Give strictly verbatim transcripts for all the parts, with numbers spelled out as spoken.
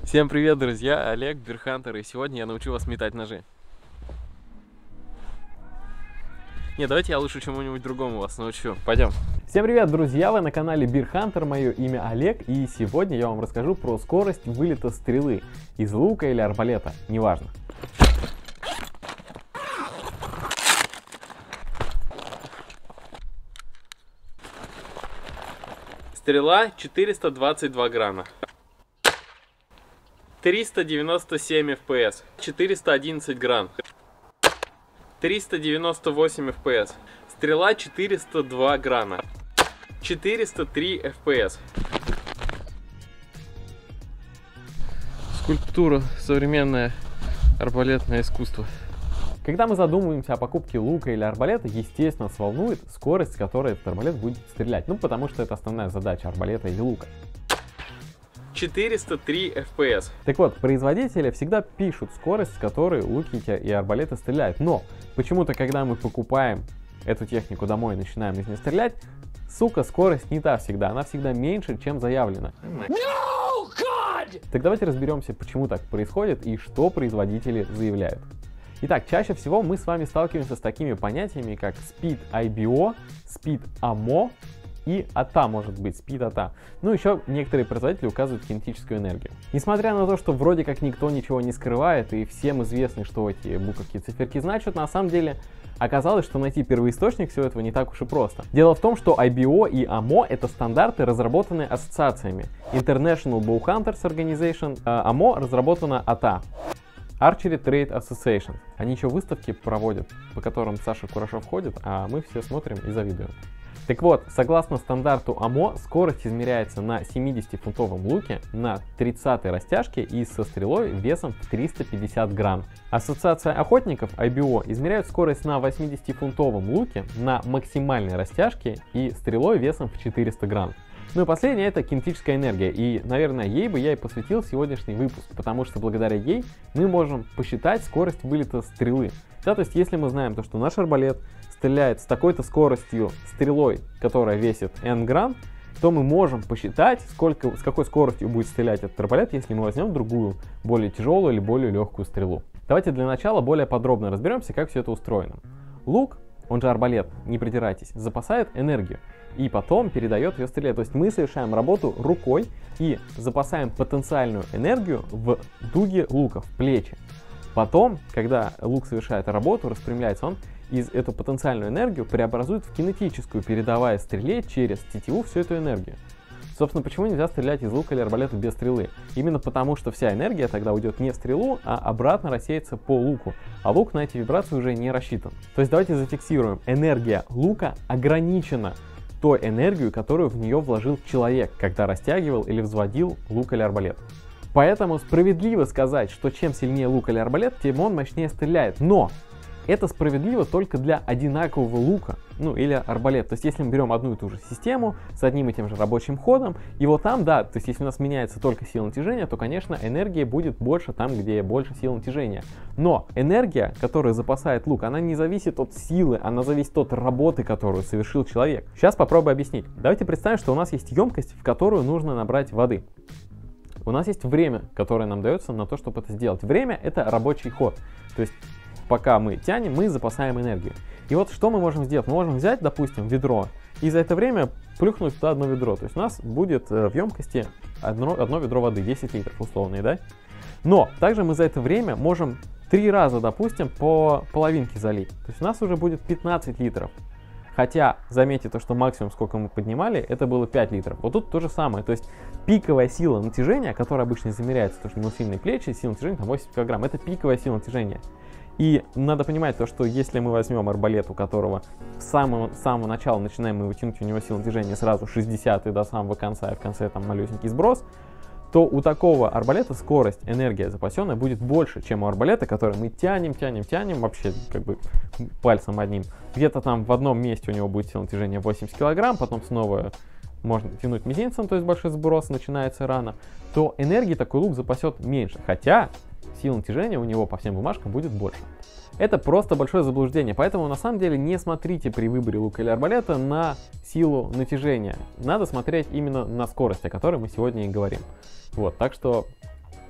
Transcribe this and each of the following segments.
Всем привет, друзья! Олег, Бирхантер, и сегодня я научу вас метать ножи. Не, давайте я лучше чему-нибудь другому вас научу. Пойдем. Всем привет, друзья! Вы на канале Бирхантер, мое имя Олег, и сегодня я вам расскажу про скорость вылета стрелы из лука или арбалета, неважно. Стрела четыреста двадцать два грана. триста девяносто семь эф пи эс. четыреста одиннадцать гран. триста девяносто восемь эф пи эс. Стрела четыреста два грана. четыреста три эф пи эс. Скульптура, современное арбалетное искусство. Когда мы задумываемся о покупке лука или арбалета, естественно, нас волнует скорость, с которой этот арбалет будет стрелять. Ну, потому что это основная задача арбалета или лука. четыреста три эф пи эс. Так вот, производители всегда пишут скорость, с которой луки и арбалеты стреляют. Но почему-то, когда мы покупаем эту технику домой и начинаем из нее стрелять, сука, скорость не та всегда. Она всегда меньше, чем заявлено. No, God! Так давайте разберемся, почему так происходит и что производители заявляют. Итак, чаще всего мы с вами сталкиваемся с такими понятиями, как Speed ай би о, Speed эй эм о и эй ти эй, может быть, Speed эй ти эй. Ну, еще некоторые производители указывают кинетическую энергию. Несмотря на то, что вроде как никто ничего не скрывает, и всем известно, что эти буковки и циферки значат, на самом деле оказалось, что найти первоисточник всего этого не так уж и просто. Дело в том, что ай би о и эй эм о — это стандарты, разработанные ассоциациями. International Bowhunters Organization, а эй эм о разработана эй ти эй. Archery Trade Association. Они еще выставки проводят, по которым Саша Курашов ходит, а мы все смотрим и завидуем. Так вот, согласно стандарту эй эм о, скорость измеряется на семидесятифунтовом луке на тридцатой растяжке и со стрелой весом в триста пятьдесят грамм. Ассоциация охотников ай би о измеряют скорость на восьмидесятифунтовом луке на максимальной растяжке и стрелой весом в четыреста грамм. Ну и последнее — это кинетическая энергия, и, наверное, ей бы я и посвятил сегодняшний выпуск, потому что благодаря ей мы можем посчитать скорость вылета стрелы. Да, то есть если мы знаем то, что наш арбалет стреляет с такой-то скоростью стрелой, которая весит n грамм, то мы можем посчитать, сколько, с какой скоростью будет стрелять этот арбалет, если мы возьмем другую, более тяжелую или более легкую стрелу. Давайте для начала более подробно разберемся, как все это устроено. Лук, он же арбалет, не придирайтесь, запасает энергию и потом передает ее стреле. То есть мы совершаем работу рукой и запасаем потенциальную энергию в дуге лука, в плечи. Потом, когда лук совершает работу, распрямляется, он из эту потенциальную энергию преобразует в кинетическую, передавая стреле через тетиву всю эту энергию. Собственно, почему нельзя стрелять из лука или арбалета без стрелы? Именно потому, что вся энергия тогда уйдет не в стрелу, а обратно рассеется по луку. А лук на эти вибрации уже не рассчитан. То есть давайте зафиксируем. Энергия лука ограничена той энергию, которую в нее вложил человек, когда растягивал или взводил лук или арбалет. Поэтому справедливо сказать, что чем сильнее лук или арбалет, тем он мощнее стреляет. Но это справедливо только для одинакового лука, ну или арбалет. То есть если мы берем одну и ту же систему с одним и тем же рабочим ходом, и вот там, да, то есть если у нас меняется только сила натяжения, то, конечно, энергия будет больше там, где больше сила натяжения. Но энергия, которую запасает лук, она не зависит от силы, она зависит от работы, которую совершил человек. Сейчас попробую объяснить. Давайте представим, что у нас есть емкость, в которую нужно набрать воды. У нас есть время, которое нам дается на то, чтобы это сделать. Время — это рабочий ход. То есть пока мы тянем, мы запасаем энергию. И вот что мы можем сделать? Мы можем взять, допустим, ведро и за это время плюхнуть туда одно ведро. То есть у нас будет в емкости одно, одно ведро воды, десять литров условные, да? Но также мы за это время можем три раза, допустим, по половинке залить. То есть у нас уже будет пятнадцать литров. Хотя, заметьте то, что максимум, сколько мы поднимали, это было пять литров. Вот тут то же самое. То есть пиковая сила натяжения, которая обычно замеряется, то, что мы сильные плечи, сила натяжения там восемьдесят килограмм. Это пиковая сила натяжения. И надо понимать то, что если мы возьмем арбалет, у которого с самого, с самого начала начинаем мы вытянуть у него силу натяжения сразу шестьдесят и до самого конца, и в конце там малюсенький сброс, то у такого арбалета скорость, энергия запасенная будет больше, чем у арбалета, который мы тянем, тянем, тянем, вообще как бы пальцем одним. Где-то там в одном месте у него будет сила натяжения восемьдесят килограмм, потом снова можно тянуть мизинцем, то есть большой сброс начинается рано, то энергии такой лук запасет меньше. Хотя сила натяжения у него по всем бумажкам будет больше. Это просто большое заблуждение, поэтому на самом деле не смотрите при выборе лука или арбалета на силу натяжения. Надо смотреть именно на скорость, о которой мы сегодня и говорим. Вот, так что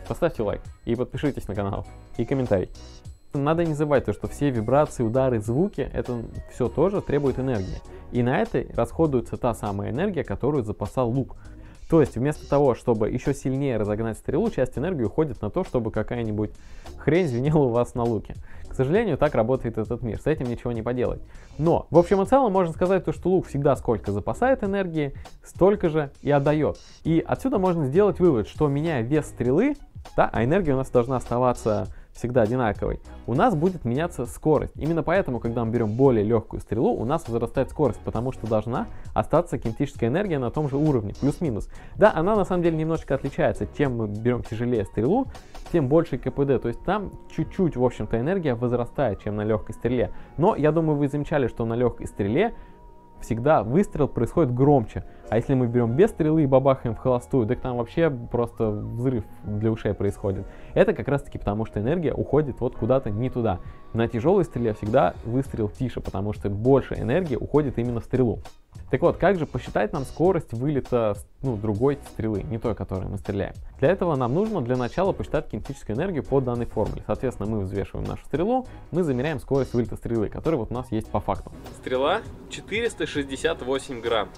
поставьте лайк и подпишитесь на канал, и комментарий. Надо не забывать то, что все вибрации, удары, звуки, это все тоже требует энергии. И на это расходуется та самая энергия, которую запасал лук. То есть вместо того, чтобы еще сильнее разогнать стрелу, часть энергии уходит на то, чтобы какая-нибудь хрень звенела у вас на луке. К сожалению, так работает этот мир, с этим ничего не поделать. Но, в общем и целом, можно сказать, то, что лук всегда сколько запасает энергии, столько же и отдает. И отсюда можно сделать вывод, что меняя вес стрелы, да, а энергия у нас должна оставаться всегда одинаковой, у нас будет меняться скорость. Именно поэтому, когда мы берем более легкую стрелу, у нас возрастает скорость, потому что должна остаться кинетическая энергия на том же уровне, плюс-минус. Да, она на самом деле немножечко отличается. Чем мы берем тяжелее стрелу, тем больше КПД. То есть там чуть-чуть, в общем-то, энергия возрастает, чем на легкой стреле. Но я думаю, вы замечали, что на легкой стреле всегда выстрел происходит громче. А если мы берем без стрелы и бабахаем в холостую, так там вообще просто взрыв для ушей происходит. Это как раз таки потому, что энергия уходит вот куда-то не туда. На тяжелой стреле всегда выстрел тише, потому что больше энергии уходит именно в стрелу. Так вот, как же посчитать нам скорость вылета, ну, другой стрелы, не той, которой мы стреляем? Для этого нам нужно для начала посчитать кинетическую энергию по данной формуле. Соответственно, мы взвешиваем нашу стрелу, мы замеряем скорость вылета стрелы, которая вот у нас есть по факту. Стрела четыреста шестьдесят восемь грамм.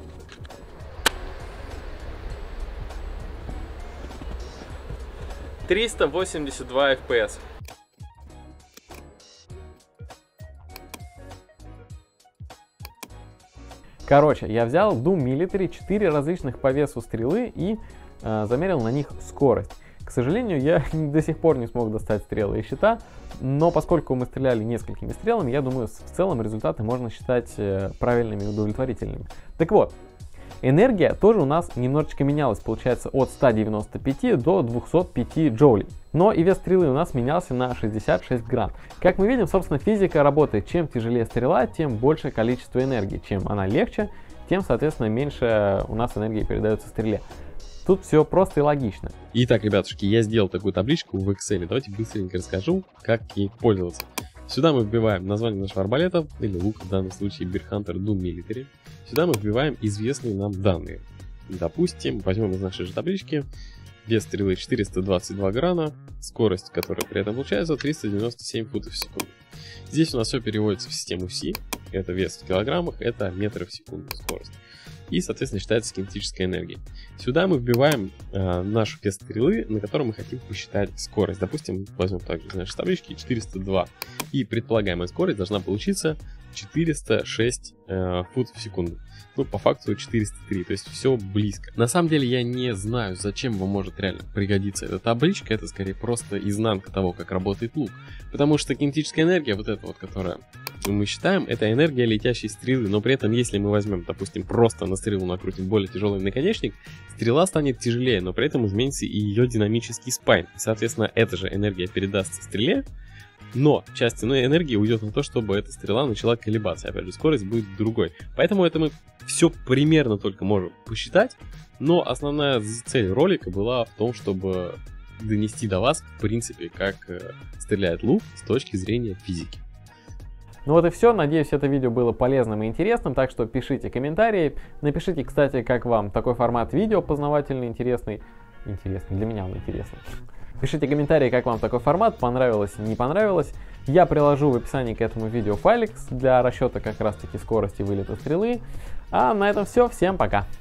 триста восемьдесят два эф пи эс. Короче, я взял Doom Military, четыре различных по весу стрелы и э, замерил на них скорость. К сожалению, я до сих пор не смог достать стрелы и щита, но поскольку мы стреляли несколькими стрелами, я думаю, в целом результаты можно считать э, правильными и удовлетворительными. Так вот, энергия тоже у нас немножечко менялась, получается, от ста девяноста пяти до двухсот пяти джоулей. Но и вес стрелы у нас менялся на шестьдесят шесть грамм. Как мы видим, собственно, физика работает. Чем тяжелее стрела, тем больше количество энергии. Чем она легче, тем, соответственно, меньше у нас энергии передается стреле. Тут все просто и логично. Итак, ребятушки, я сделал такую табличку в Excel. Давайте быстренько расскажу, как ей пользоваться. Сюда мы вбиваем название нашего арбалета, или лука, в данном случае Bear Hunter Doom Military. Сюда мы вбиваем известные нам данные. Допустим, возьмем из нашей же таблички вес стрелы четыреста двадцать два грамма, скорость, которая при этом получается, триста девяносто семь футов в секунду. Здесь у нас все переводится в систему Си, это вес в килограммах, это метры в секунду скорость. И, соответственно, считается кинетическая энергия. Сюда мы вбиваем э, наш вес стрелы, на котором мы хотим посчитать скорость. Допустим, возьмем также из нашей таблички четыреста два. И предполагаемая скорость должна получиться четыреста шесть э, футов в секунду. Ну, по факту четыреста три, то есть все близко. На самом деле я не знаю, зачем вам может реально пригодиться эта табличка. Это скорее просто изнанка того, как работает лук. Потому что кинетическая энергия, вот эта вот, которая мы считаем, это энергия летящей стрелы. Но при этом, если мы возьмем, допустим, просто на стрелу накрутим более тяжелый наконечник, стрела станет тяжелее, но при этом изменится и ее динамический спайн. Соответственно, эта же энергия передастся стреле, но часть энергии уйдет на то, чтобы эта стрела начала колебаться. Опять же, скорость будет другой. Поэтому это мы все примерно только можем посчитать. Но основная цель ролика была в том, чтобы донести до вас, в принципе, как стреляет лук с точки зрения физики. Ну вот и все. Надеюсь, это видео было полезным и интересным. Так что пишите комментарии. Напишите, кстати, как вам такой формат видео познавательный, интересный. Интересный, для меня он интересный. Пишите комментарии, как вам такой формат, понравилось, не понравилось. Я приложу в описании к этому видео файлик для расчета как раз таки скорости вылета стрелы. А на этом все. Всем пока!